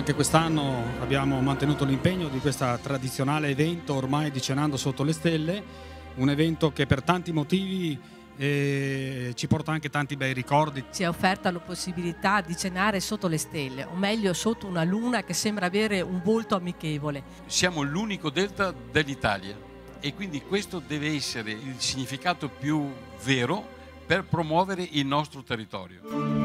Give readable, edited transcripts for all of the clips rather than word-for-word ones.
Anche quest'anno abbiamo mantenuto l'impegno di questo tradizionale evento ormai di Cenando sotto le stelle, un evento che per tanti motivi ci porta anche tanti bei ricordi. Ci è offerta la possibilità di cenare sotto le stelle, o meglio sotto una luna che sembra avere un volto amichevole. Siamo l'unico delta dell'Italia e quindi questo deve essere il significato più vero per promuovere il nostro territorio.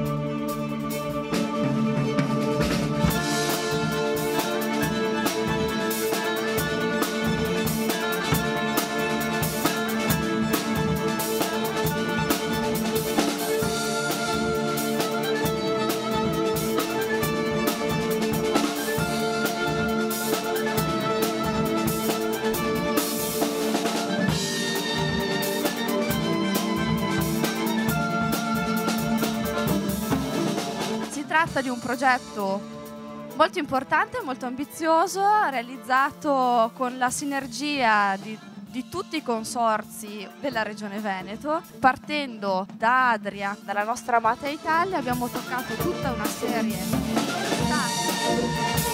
Si tratta di un progetto molto importante, molto ambizioso, realizzato con la sinergia di tutti i consorzi della Regione Veneto. Partendo da Adria, dalla nostra amata Italia, abbiamo toccato tutta una serie di stati.